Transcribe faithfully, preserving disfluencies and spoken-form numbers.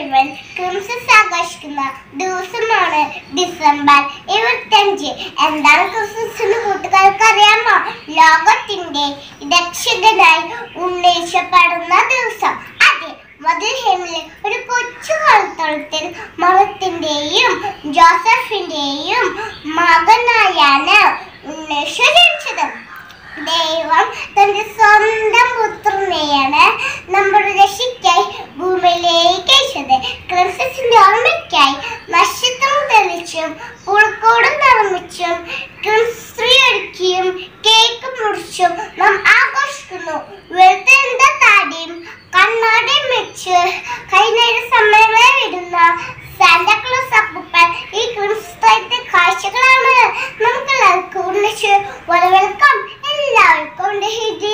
മുഴുവൻ ക്രിസ്മസ് ആഘോഷിക്കുന്ന ദിവസമാണ് ഡിസംബർ ഇരുപത്തിയഞ്ച്. എന്താണ് ക്രിസ്മസിന് കൂട്ടുകാർക്ക് അറിയാമോ? ലോകത്തിന്റെ രക്ഷകനായി ഉന്നയിക്കപ്പെടുന്ന ദിവസം. അതെ, ബത്ലഹേമിലെ ഒരു കൊച്ചു കളത്തോളത്തിൽ മറിയത്തിന്റെയും ജോസഫിന്റെയും മകനായാണ് ഉണ്ണീശോ ജനിച്ചത്. ദൈവം തന്റെ സ്വന്തം പുത്രനെയാണ് നമ്മുടെ രക്ഷയ്ക്കായി ഭൂമിയിലേക്ക് അയച്ചത്. ക്രിസ്മസിന്റെ ഓർമ്മയ്ക്കായി നക്ഷത്രം തെളിച്ചും പുൽക്കൂട് നിർമ്മിച്ചും ക്രിസ്മസ് ഒരുക്കിയും കേക്ക് മുറിച്ചും നാം ആഘോഷിക്കുന്നു. വെളുത്ത താടിയും കണ്ണാടിയും വെച്ച് കൈനേര സമയങ്ങളെ വിടുന്ന സാന്റാക്ലോസ് അപ്പൂപ്പൻ ഈ ക്രിസ്മസ് കാഴ്ചകളാണ് നമുക്ക് എല്ലാവർക്കും ഉണ്ണിച്ച് വരവേൽക്കാം. എല്ലാവർക്കും